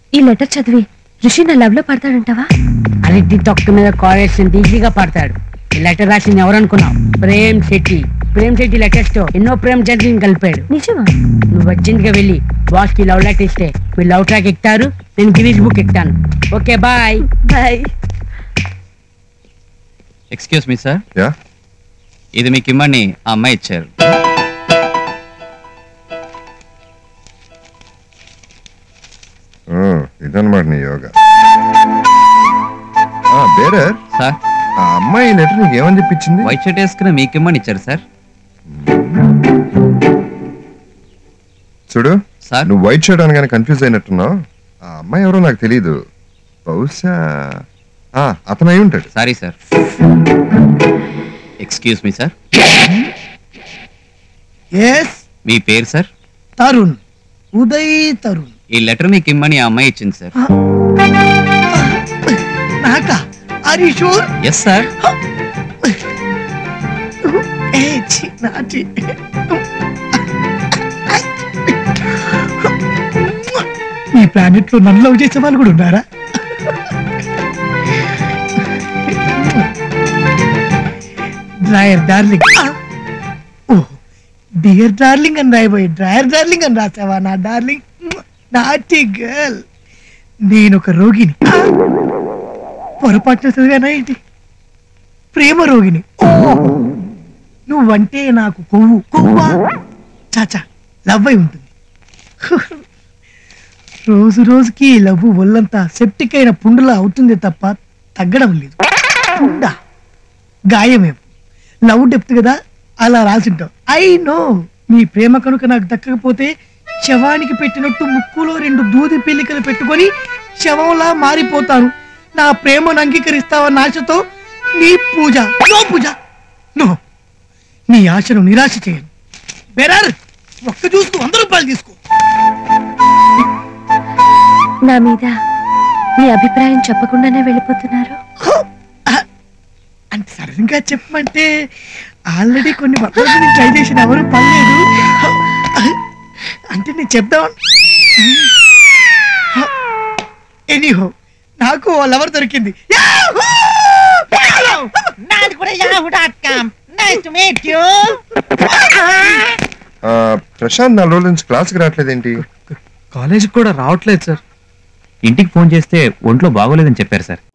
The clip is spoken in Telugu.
ఈ లెటర్ చదివి ఋషి నా లవ్ లో పడతాడంటావా? అరటి తొక్క మీద కాలేషన్ ఈజీగా పడతాడు. ఈ లెటర్ రాసింది ఎవరనుకున్నావు? ప్రేమ్ శెట్టి. ప్రేమ్ శెట్టి లెటర్స్ తో ఎన్నో ప్రేమ్ జర్నీని కలిపాడు. నిజమా? నువ్వు అర్జెంట్గా వెళ్ళి బాస్ కి లవ్ లెటర్ ఇస్తే మీరు లవ్ ట్రాక్ ఎక్కుతారు, నేను గిరీష్ బుక్ ఎక్కుతాను. Okay bye. Bye. Excuse me sir. Yeah, ఇది మీకు ఇమ్మని ఆ అమ్మాయి ఇచ్చారు. ఇదన్నమాట నీ యోగా. బేరర్ సార్, ఆ అమ్మాయి లెటర్ నీకు ఏమని చెప్పించింది? వైట్ షర్ట్ వేసుకుని మీకు ఇమ్మని ఇచ్చారు సార్. చూడు సార్, నువ్వు వైట్ షర్ట్ అనగానే కన్ఫ్యూజ్ అయినట్టున్నావు. ఆ అమ్మాయి ఎవరో నాకు తెలీదు. బహుశా అతను అయి ఉంటాడు. Sorry sir. Excuse me sir. మీ పేరు సార్? తరుణ్, ఉదయ్ తరుణ్. ఈ లెటర్ మీకు ఇమ్మని ఆ అమ్మాయి ఇచ్చింది సార్. నాకా? Are you sure? Yes sir. ఈ ప్లానెట్ లో నన్ను లవ్ చేసే వాళ్ళు కూడా ఉన్నారా? Drawer darling. డియర్ డార్లింగ్ అని రాయబోయి డ్రాయర్ డార్లింగ్ అని రాసావా నా డార్లింగ్? నాటి గర్ల్. నేను ఒక రోగిని. పొరపాటున చదివానా ఏంటి? ప్రేమ రోగిని. నువ్వంటే నాకు కొవ్వా చాచా లవ్ అయి ఉంటుంది. రోజు రోజుకి లవ్ ఒళ్ళంతా సెప్టిక్ అయిన పుండులా అవుతుంది తప్ప తగ్గడం లేదు. పుండా గాయమేమో. లవ్ డెప్త్ కదా, అలా రాసింటావు. I know. నీ ప్రేమ కనుక నాకు దక్కకపోతే శవానికి పెట్టినట్టు ముక్కులో 2 దూది పిల్లికలు పెట్టుకొని శవంలా మారిపోతాను. నా ప్రేమను అంగీకరిస్తావన్న ఆశతో నీ పూజ. నో పూజ, నో. నీ ఆశను నిరాశ చేయను. బెరర్, ఒక్క చూస్తూ 100 రూపాయలు తీసుకో. నా మీద మీ అభిప్రాయం చెప్పకుండానే వెళ్ళిపోతున్నారు. అంటే సడన్ గా చెప్పమంటే ఆల్రెడీ కొన్ని బట్టలు ట్రై చేసిన ఎవరు పర్లేదు. అంటే నేను చెప్దాం. ఎనీహో, నాకు లవర్ దొరికింది. ప్రశాంత్ 4 రోజుల నుంచి క్లాస్కి రావట్లేదేంటి? కాలేజీకి కూడా రావట్లేదు సార్. ఇంటికి ఫోన్ చేస్తే ఒంట్లో బాగోలేదని చెప్పారు సార్.